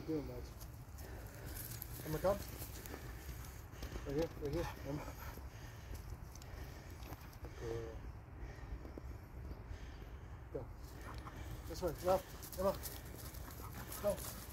doing that. Emma, come. Right here, Emma. Good girl. Go. This way, left, Emma. Go.